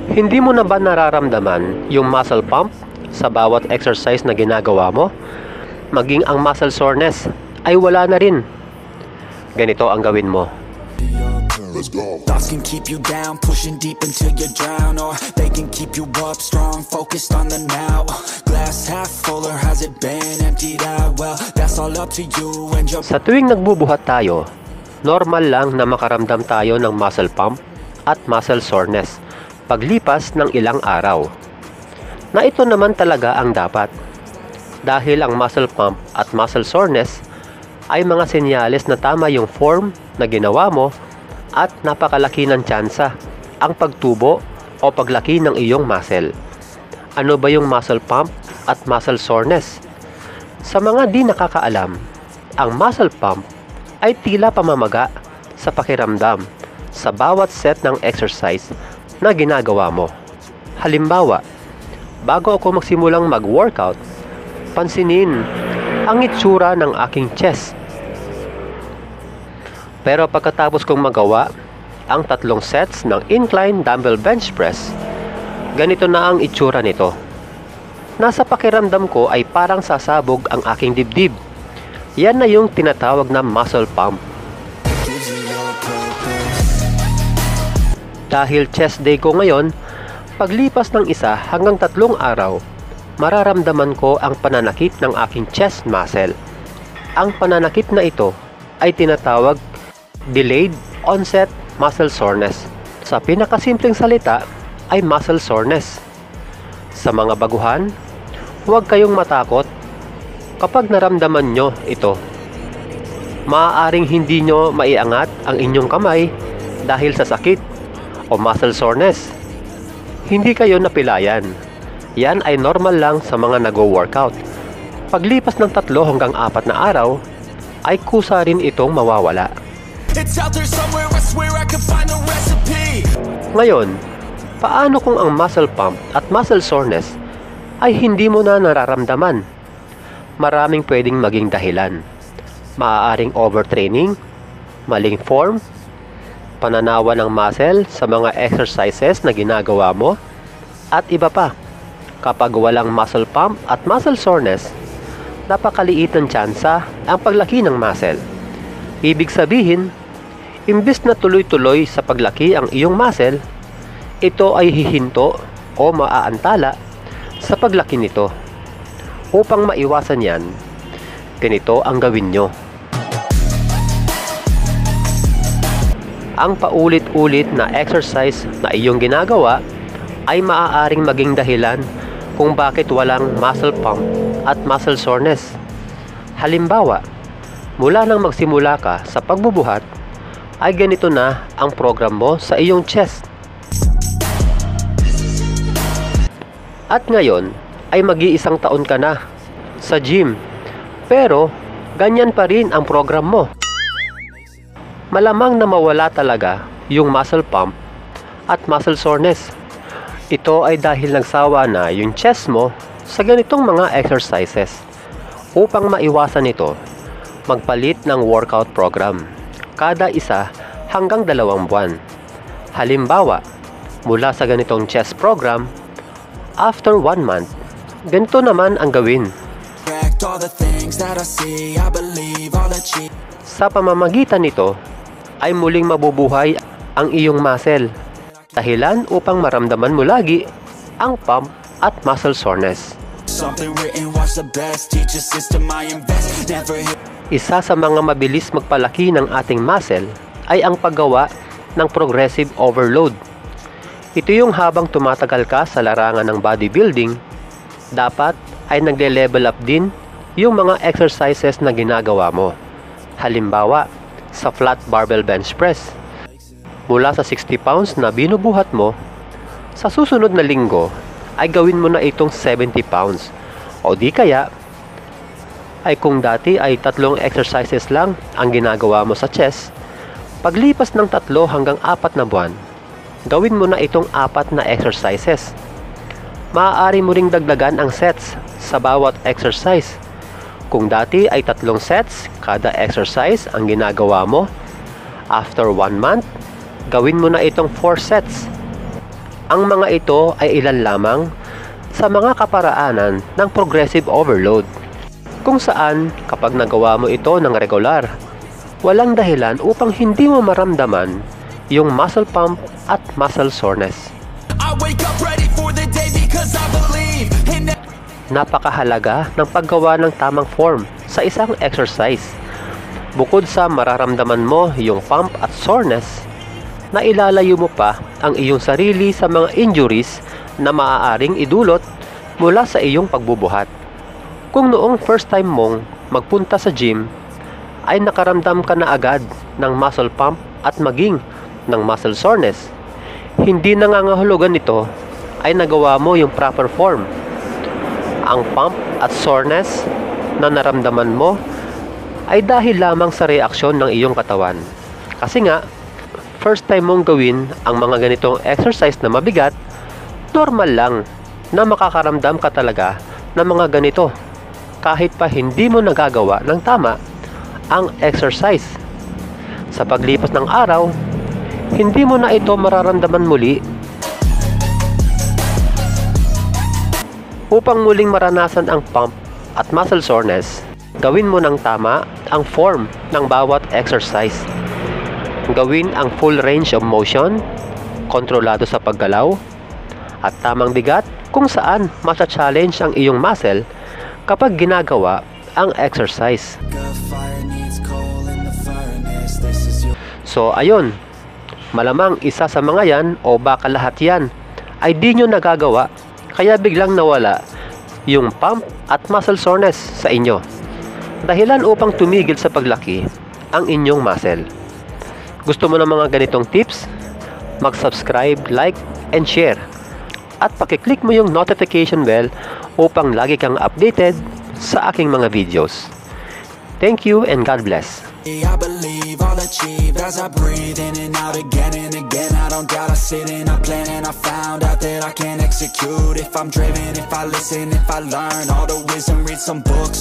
Hindi mo na ba nararamdaman yung muscle pump sa bawat exercise na ginagawa mo? Maging ang muscle soreness ay wala na rin. Ganito ang gawin mo. Thoughts can keep you down, pushing deep until you drown, or they can keep you up strong, focused on the now. Glass half full or has it been emptied out? Well, that's all up to you and your... Sa tuwing nagbubuhat tayo, normal lang na makaramdam tayo ng muscle pump at muscle soreness paglipas ng ilang araw. Na ito naman talaga ang dapat. Dahil ang muscle pump at muscle soreness ay mga senyales na tama yung form na ginawa mo at napakalaki ng tsansa ang pagtubo o paglaki ng iyong muscle. Ano ba yung muscle pump at muscle soreness? Sa mga di nakakaalam, ang muscle pump ay tila pamamaga sa pakiramdam sa bawat set ng exercise na ginagawa mo. Halimbawa, bago ako magsimulang mag-workout, pansinin ang itsura ng aking chest. Pero pagkatapos kong magawa ang 3 sets ng incline dumbbell bench press, ganito na ang itsura nito. Nasa pakiramdam ko ay parang sasabog ang aking dibdib. Yan na yung tinatawag na muscle pump. Dahil chest day ko ngayon, paglipas ng 1 hanggang 3 araw, mararamdaman ko ang pananakit ng aking chest muscle. Ang pananakit na ito ay tinatawag delayed onset muscle soreness. Sa pinakasimpleng salita ay muscle soreness. Sa mga baguhan, huwag kayong matakot kapag naramdaman nyo ito. Maaaring hindi nyo maiangat ang inyong kamay dahil sa sakit o muscle soreness. Hindi kayo napilayan. Yan ay normal lang sa mga nag-workout. Paglipas ng 3 hanggang 4 na araw, ay kusa rin itong mawawala. Ngayon, paano kung ang muscle pump at muscle soreness ay hindi mo na nararamdaman? Maraming pwedeng maging dahilan. Maaaring overtraining, maling form, pananawa ng muscle sa mga exercises na ginagawa mo, at iba pa. Kapag walang muscle pump at muscle soreness, napakaliit ng tsansa ang paglaki ng muscle. Ibig sabihin, imbis na tuloy-tuloy sa paglaki ang iyong muscle, ito ay hihinto o maaantala sa paglaki nito. Upang maiwasan yan, ganito ang gawin nyo. Ang paulit-ulit na exercise na iyong ginagawa ay maaaring maging dahilan kung bakit walang muscle pump at muscle soreness. Halimbawa, mula nang magsimula ka sa pagbubuhat, ay ganito na ang program mo sa iyong chest. At ngayon ay mag-iisang taon ka na sa gym, pero ganyan pa rin ang program mo. Malamang na mawala talaga yung muscle pump at muscle soreness. Ito ay dahil nagsawa na yung chest mo sa ganitong mga exercises. Upang maiwasan ito, magpalit ng workout program kada 1 hanggang 2 buwan. Halimbawa, mula sa ganitong chest program, after 1 month, ganito naman ang gawin. Sa pamamagitan nito, ay muling mabubuhay ang iyong muscle. Dahilan upang maramdaman mo lagi ang pump at muscle soreness. Isa sa mga mabilis magpalaki ng ating muscle ay ang paggawa ng progressive overload. Ito yung habang tumatagal ka sa larangan ng bodybuilding, dapat ay nagle-level up din yung mga exercises na ginagawa mo. Halimbawa, sa flat barbell bench press. Mula sa 60 pounds na binubuhat mo, sa susunod na linggo ay gawin mo na itong 70 pounds. O di kaya, ay kung dati ay 3 exercises lang ang ginagawa mo sa chest, paglipas ng 3 hanggang 4 na buwan, gawin mo na itong 4 na exercises. Maaari mo ring dagdagan ang sets sa bawat exercise. Kung dati ay 3 sets kada exercise ang ginagawa mo, after 1 month, gawin mo na itong 4 sets. Ang mga ito ay ilan lamang sa mga kaparaanan ng progressive overload, kung saan kapag nagawa mo ito ng regular, walang dahilan upang hindi mo maramdaman yung muscle pump at muscle soreness. I wake up ready for the day because I believe in it. Napakahalaga ng paggawa ng tamang form sa isang exercise. Bukod sa mararamdaman mo yung pump at soreness, na ilalayo mo pa ang iyong sarili sa mga injuries na maaaring idulot mula sa iyong pagbubuhat. Kung noong first time mong magpunta sa gym, ay nakaramdam ka na agad ng muscle pump at maging ng muscle soreness, hindi nangangahulugan nito ay nagawa mo yung proper form. Ang pump at soreness na naramdaman mo ay dahil lamang sa reaksyon ng iyong katawan. Kasi nga, first time mong gawin ang mga ganitong exercise na mabigat, normal lang na makakaramdam ka talaga ng mga ganito kahit pa hindi mo nagagawa ng tama ang exercise. Sa paglipas ng araw, hindi mo na ito mararamdaman muli. Upang muling maranasan ang pump at muscle soreness, gawin mo ng tama ang form ng bawat exercise. Gawin ang full range of motion, kontrolado sa paggalaw, at tamang bigat kung saan matcha-challenge ang iyong muscle kapag ginagawa ang exercise. So ayun, malamang isa sa mga yan o baka lahat yan ay di nyo nagagawa, kaya biglang nawala yung pump at muscle soreness sa inyo. Dahilan upang tumigil sa paglaki ang inyong muscle. Gusto mo ng mga ganitong tips? Mag-subscribe, like, and share. At pakiclick mo yung notification bell upang lagi kang updated sa aking mga videos. Thank you and God bless. I believe I'll achieve as I breathe in and out again and again. I don't doubt, I sit and I plan and I found out that I can execute if I'm driven, if I listen, if I learn all the wisdom, read some books.